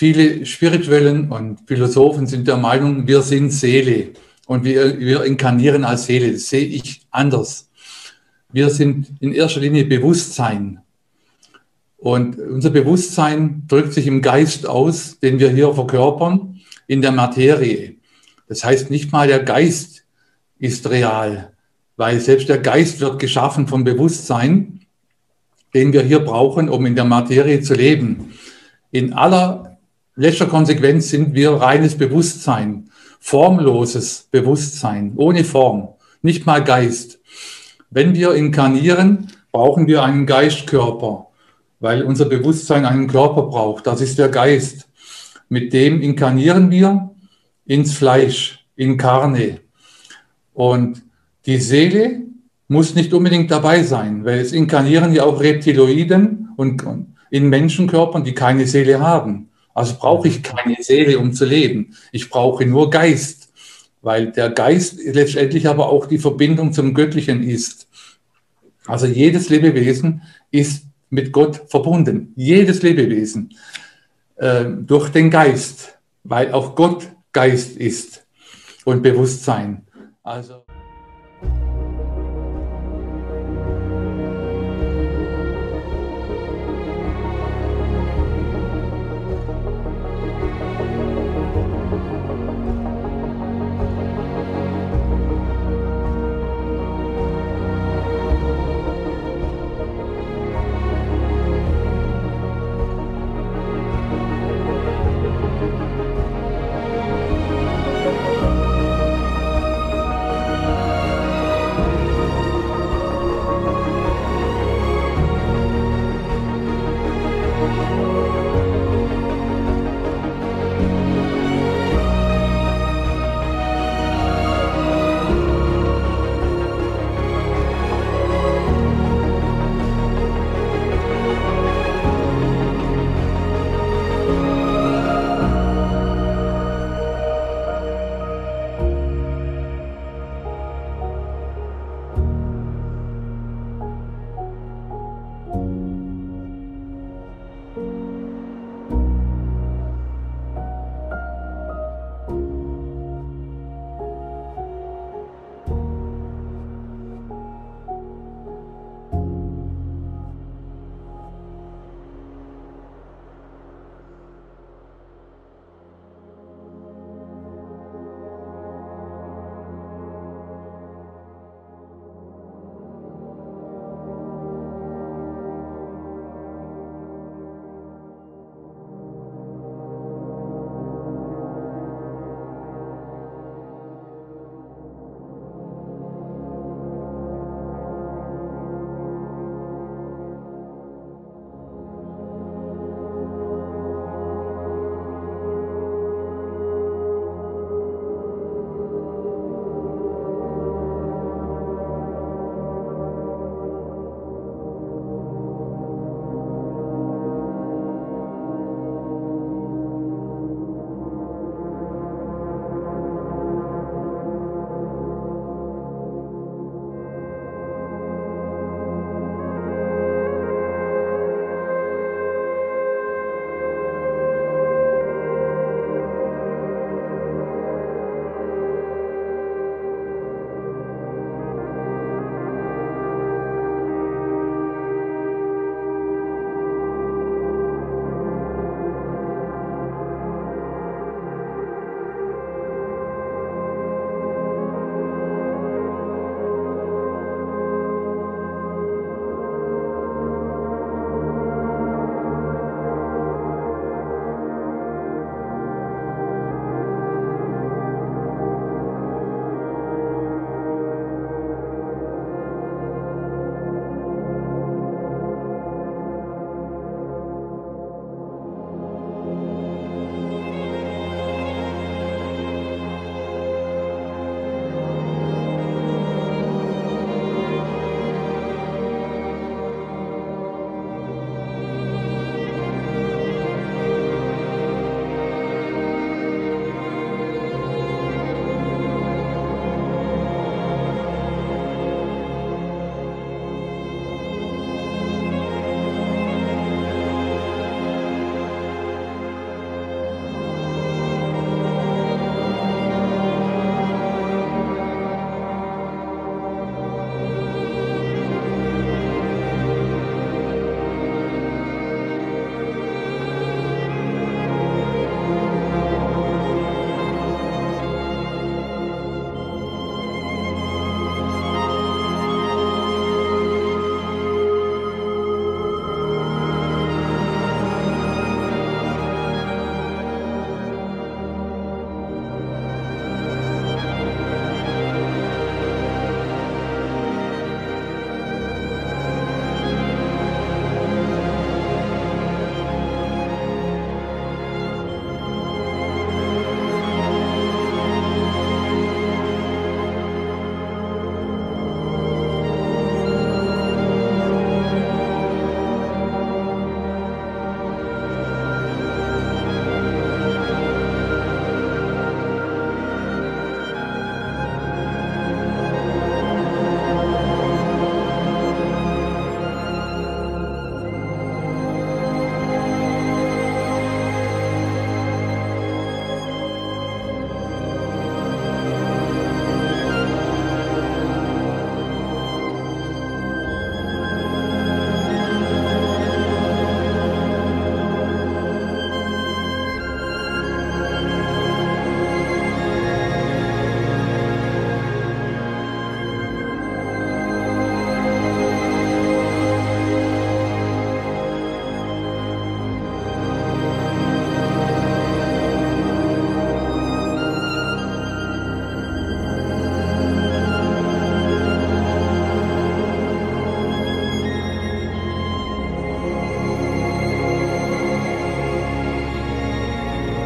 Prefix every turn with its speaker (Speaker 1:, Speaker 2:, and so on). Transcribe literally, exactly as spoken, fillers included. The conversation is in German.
Speaker 1: Viele Spirituellen und Philosophen sind der Meinung, wir sind Seele und wir, wir inkarnieren als Seele. Das sehe ich anders. Wir sind in erster Linie Bewusstsein. Und unser Bewusstsein drückt sich im Geist aus, den wir hier verkörpern, in der Materie. Das heißt, nicht mal der Geist ist real, weil selbst der Geist wird geschaffen vom Bewusstsein, den wir hier brauchen, um in der Materie zu leben. In aller letzter Konsequenz sind wir reines Bewusstsein, formloses Bewusstsein, ohne Form, nicht mal Geist. Wenn wir inkarnieren, brauchen wir einen Geistkörper, weil unser Bewusstsein einen Körper braucht. Das ist der Geist. Mit dem inkarnieren wir ins Fleisch, in Karne. Und die Seele muss nicht unbedingt dabei sein, weil es inkarnieren ja auch Reptiloiden und in Menschenkörpern, die keine Seele haben. Also brauche ich keine Seele, um zu leben. Ich brauche nur Geist, weil der Geist letztendlich aber auch die Verbindung zum Göttlichen ist. Also jedes Lebewesen ist mit Gott verbunden. Jedes Lebewesen äh, durch den Geist, weil auch Gott Geist ist und Bewusstsein. Also